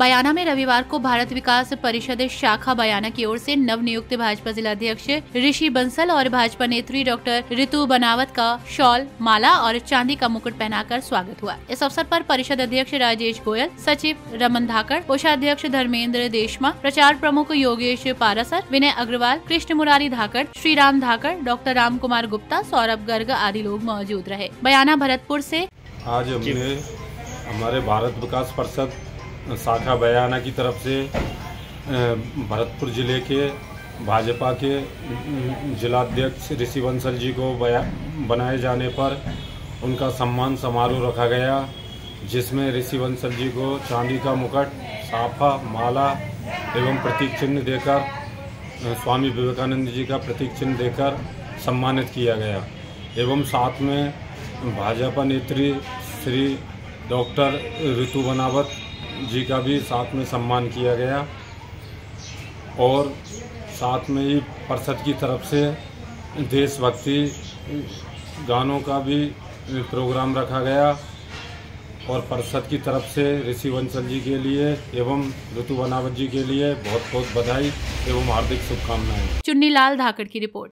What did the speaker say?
बयाना में रविवार को भारत विकास परिषद शाखा बयाना की ओर से नवनियुक्त भाजपा जिलाध्यक्ष ऋषि बंसल और भाजपा नेत्री डॉक्टर ऋतु बनावत का शॉल, माला और चांदी का मुकुट पहनाकर स्वागत हुआ। इस अवसर पर परिषद अध्यक्ष राजेश गोयल, सचिव रमन धाकड़, कोषाध्यक्ष धर्मेंद्र देशमा, प्रचार प्रमुख योगेश पारासर, विनय अग्रवाल, कृष्ण मुरारी धाकड़, श्रीराम धाकड़, डॉक्टर राम कुमार गुप्ता, सौरभ गर्ग आदि लोग मौजूद रहे। बयाना भरतपुर से आज हमने हमारे भारत विकास परिषद शाखा बयाना की तरफ से भरतपुर जिले के भाजपा के जिलाध्यक्ष ऋषि बंसल जी को बनाए जाने पर उनका सम्मान समारोह रखा गया, जिसमें ऋषि बंसल जी को चांदी का मुकुट, साफा, माला एवं प्रतीक चिन्ह देकर स्वामी विवेकानंद जी का प्रतीक चिन्ह देकर सम्मानित किया गया एवं साथ में भाजपा नेत्री श्री डॉक्टर ऋतु बनावत जी का भी साथ में सम्मान किया गया और साथ में ही परिषद की तरफ से देशभक्ति गानों का भी प्रोग्राम रखा गया और परिषद की तरफ से ऋषि बंसल जी के लिए एवं ऋतु बनावत जी के लिए बहुत बहुत बधाई एवं हार्दिक शुभकामनाएं। चुन्नी लाल धाकड़ की रिपोर्ट।